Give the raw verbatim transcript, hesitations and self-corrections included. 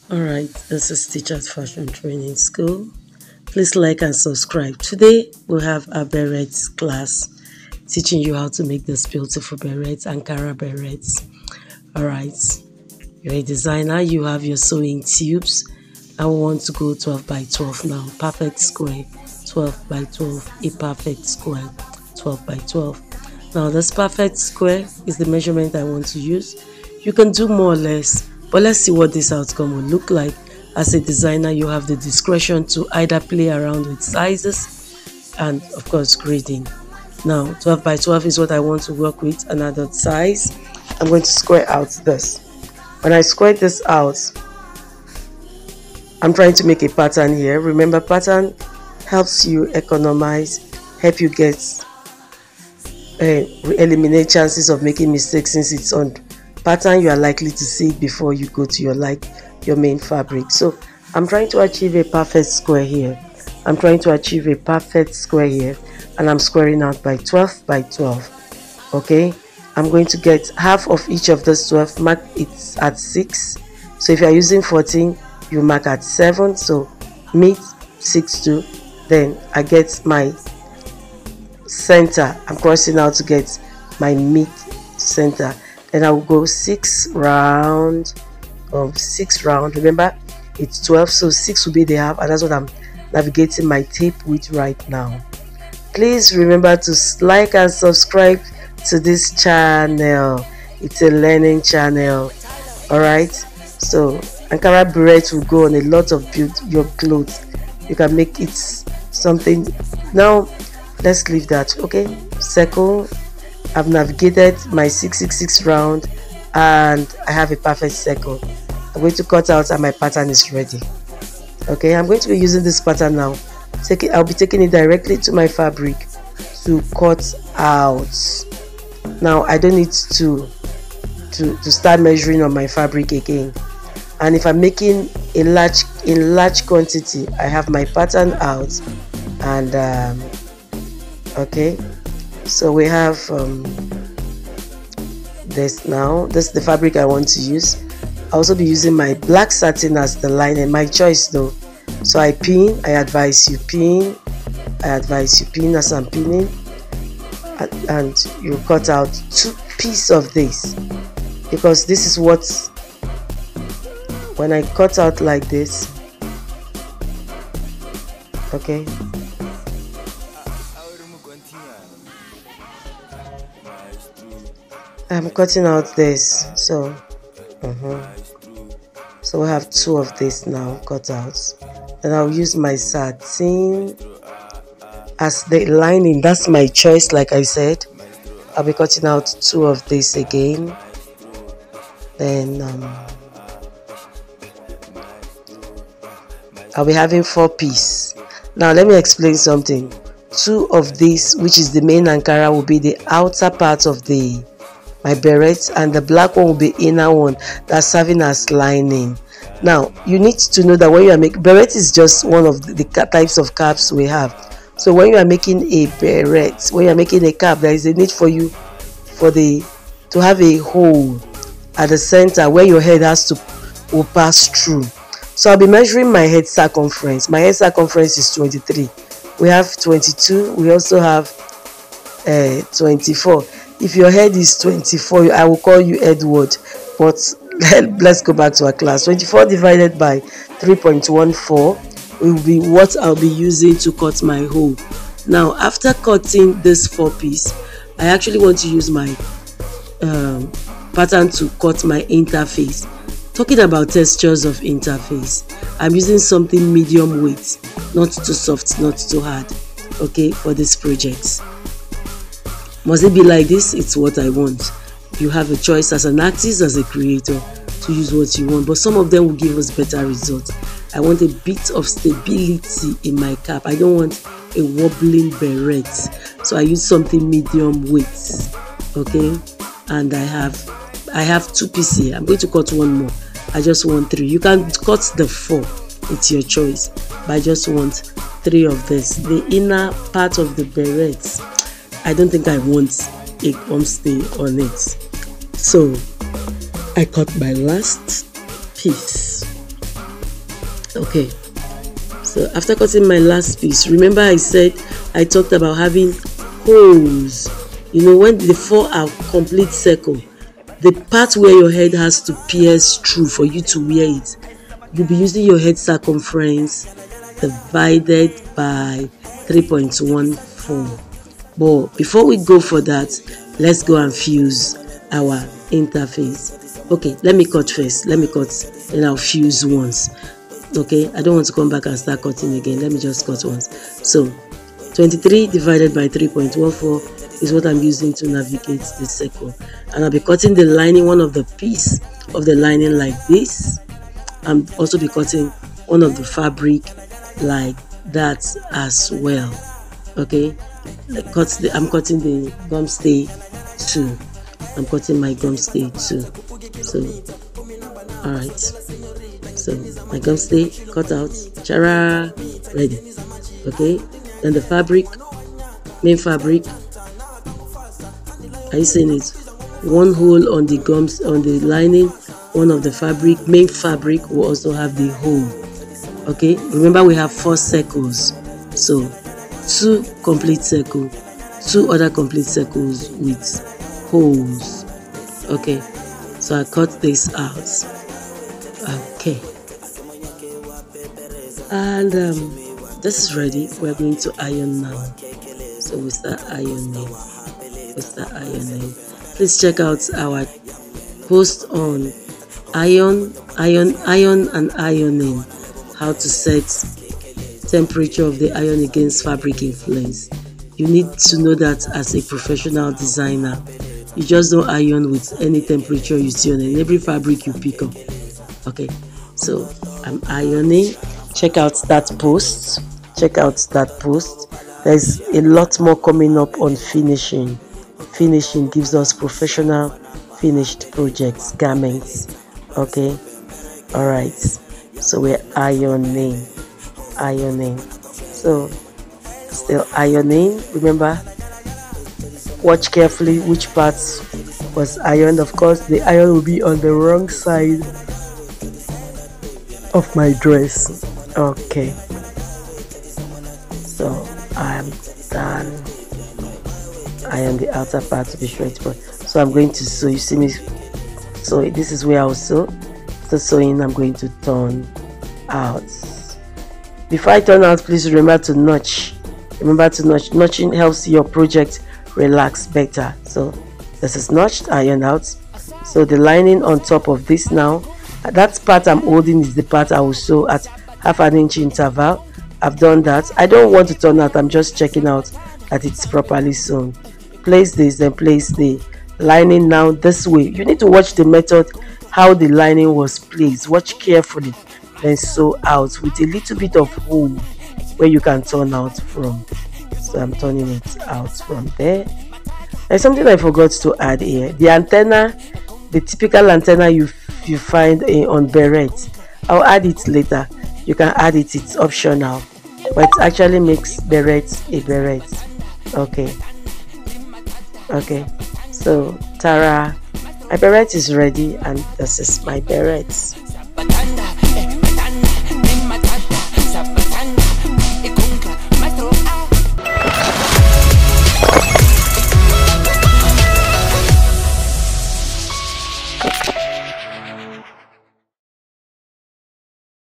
Alright, this is Stitchart Fashion Training School. Please like and subscribe. Today we have a Berets class teaching you how to make this beautiful berets, Ankara berets. Alright, you're a designer, you have your sewing tubes. I want to go twelve by twelve now. Perfect square, twelve by twelve, a perfect square, twelve by twelve. Now this perfect square is the measurement I want to use. You can do more or less, but let's see what this outcome will look like. As a designer, you have the discretion to either play around with sizes and of course grading. Now twelve by twelve is what I want to work with, an adult size. I'm going to square out this. When I square this out, I'm trying to make a pattern here. Remember, pattern helps you economize, help you get uh, eliminate chances of making mistakes, since it's on pattern you are likely to see it before you go to your like your main fabric. So I'm trying to achieve a perfect square here. I'm trying to achieve a perfect square here, and I'm squaring out by twelve by twelve. Okay, I'm going to get half of each of those twelve, mark it at six. So if you are using fourteen, you mark at seven, so meet six two. Then I get my center. I'm crossing out to get my mid center. Then I will go six round of six round. Remember, it's twelve, so six will be the half, and that's what I'm navigating my tape with right now. Please remember to like and subscribe to this channel. It's a learning channel. All right, so Ankara Beret will go on a lot of your clothes. You can make it something. Now let's leave that. Okay, circle. I've navigated my six six six round and I have a perfect circle. I'm going to cut out and my pattern is ready. Okay, I'm going to be using this pattern now. Take it, I'll be taking it directly to my fabric to cut out. Now I don't need to to, to start measuring on my fabric again. And if I'm making a large in large quantity, I have my pattern out. And um, okay, so we have um, this now. This is the fabric I want to use. I'll also be using my black satin as the lining, my choice though. So I pin, I advise you pin, I advise you pin as I'm pinning, and, and you cut out two pieces of this, because this is what, when I cut out like this, okay, I'm cutting out this, so uh-huh. So we have two of this now cut out. Then I'll use my satin as the lining. That's my choice, like I said. I'll be cutting out two of this again. Then um, I'll be having four pieces. Now let me explain something. Two of these, which is the main Ankara, will be the outer part of the my beret, and the black one will be inner one that's serving as lining. Now you need to know that when you are making beret, is just one of the, the types of caps we have. So when you are making a beret, when you are making a cap, there is a need for you for the to have a hole at the center where your head has to will pass through. So I'll be measuring my head circumference. My head circumference is twenty-three. We have twenty-two. We also have uh, twenty-four. If your head is twenty-four, I will call you Edward, but let's go back to our class. twenty-four divided by three point one four will be what I'll be using to cut my hole. Now after cutting this four piece, I actually want to use my um, pattern to cut my interface. Talking about textures of interface, I'm using something medium weight, not too soft, not too hard, okay, for this project. Must it be like this? It's what I want. You have a choice as an artist, as a creator, to use what you want, but some of them will give us better results. I want a bit of stability in my cap. I don't want a wobbling beret, so I use something medium weight, okay. And I have I have two pieces here. I'm going to cut one more. I just want three. You can cut the four, it's your choice, but I just want three of this. The inner part of the beret, I don't think I want a homestay on it, so I cut my last piece. Okay, so after cutting my last piece, remember I said I talked about having holes. You know, when the four are complete circle, the part where your head has to pierce through for you to wear it, you'll be using your head circumference divided by three point one four. But before we go for that, let's go and fuse our interface. Okay, let me cut first. Let me cut, and I'll fuse once. Okay, I don't want to come back and start cutting again. Let me just cut once. So twenty-three divided by three point one four is what I'm using to navigate the circle, and I'll be cutting the lining, one of the piece of the lining like this, and also be cutting one of the fabric like that as well. Okay, I cut the, I'm cutting the gum stay too. I'm cutting my gum stay too. So all right, so my gum stay cut out, chara, ready. Okay, then the fabric, main fabric, are you seeing it? One hole on the gums, on the lining, one of the fabric, main fabric will also have the hole. Okay, remember we have four circles, so two complete circle, two other complete circles with holes. Okay, so I cut this out. Okay, and um, this is ready. We're going to iron now. So we start ironing. We start ironing. Please check out our post on iron, iron, iron, and ironing. How to set temperature of the iron against fabric influence. You need to know that as a professional designer. You just don't iron with any temperature you see on every fabric you pick up. Okay, so I'm ironing. Check out that post. Check out that post. There's a lot more coming up on finishing. Finishing gives us professional finished projects, garments. Okay, all right. So we're ironing, ironing. So still ironing. Remember, watch carefully which parts was ironed. Of course, the iron will be on the wrong side of my dress. Okay, so I'm done. Iron the outer part to be straight, but so I'm going to sew. You see me? So this is where I'll sew. After sewing, I'm going to turn out. Before I turn out, please remember to notch. Remember to notch. Notching helps your project relax better. So this is notched, iron out. So the lining on top of this now, that part I'm holding is the part I will sew at half an inch interval. I've done that. I don't want to turn out. I'm just checking out that it's properly sewn. Place this, then place the lining now this way. You need to watch the method, how the lining was placed. Watch carefully, then sew out with a little bit of hole where you can turn out from. So I'm turning it out from there. There's something I forgot to add here. The antenna, the typical antenna you you find uh, on Beret. I'll add it later. You can add it, it's optional, but it actually makes Beret a beret. Okay. Okay. So Tara, my beret is ready, and this is my Berets. Okay.